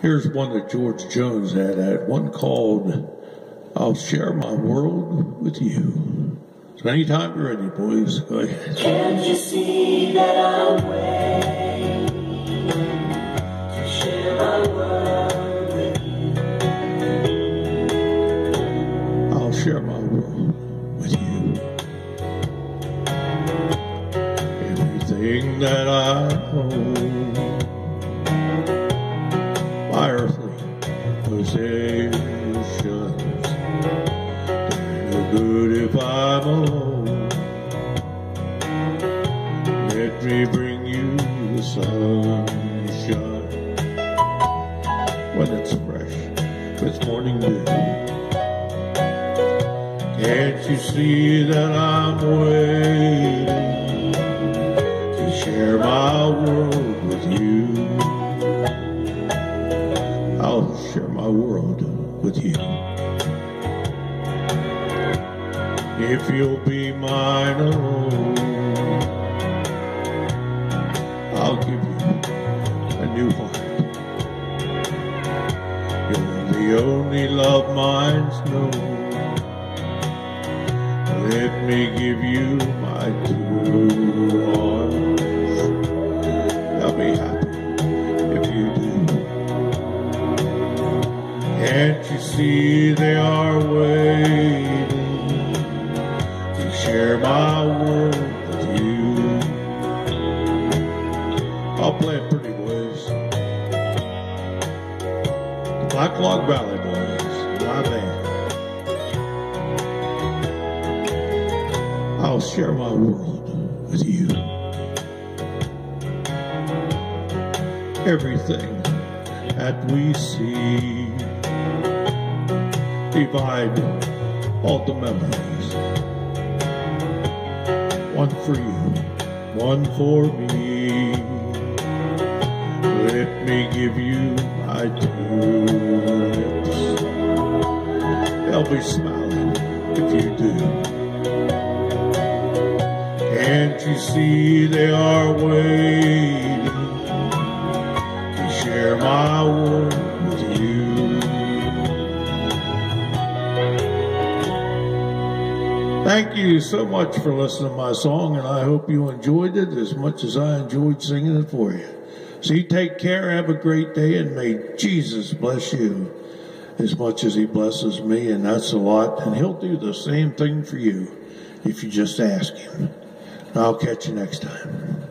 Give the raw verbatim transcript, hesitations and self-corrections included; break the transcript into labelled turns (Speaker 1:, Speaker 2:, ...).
Speaker 1: Here's one that George Jones had at, one called I'll Share My World With You. So anytime you're ready, boys, go ahead.
Speaker 2: Can't you see that I'm waiting to share my world with you?
Speaker 1: I'll share my world with you. Everything that I own, my earthly possessions, they're no good if I'm alone. Let me bring you the sunshine when it's fresh with morning dew. Can't you see that I'm waiting to share my world with you? I'll share my world with you. If you'll be mine alone, I'll give you a new heart. You're the only love mine's known. Let me give you my two arms. I'll be happy if you do. Can't you see they are waiting to share my world with you? I'll play it pretty, boys. The Black Log Valley Boys, my band. I'll share my world with you. Everything that we see, divide all the memories. One for you, one for me. Let me give you my two lips. They'll be smiling if you do. Can't you see they are waiting to share my world with you? Thank you so much for listening to my song, and I hope you enjoyed it as much as I enjoyed singing it for you. So you take care, have a great day, and may Jesus bless you as much as he blesses me, and that's a lot. And he'll do the same thing for you if you just ask him. I'll catch you next time.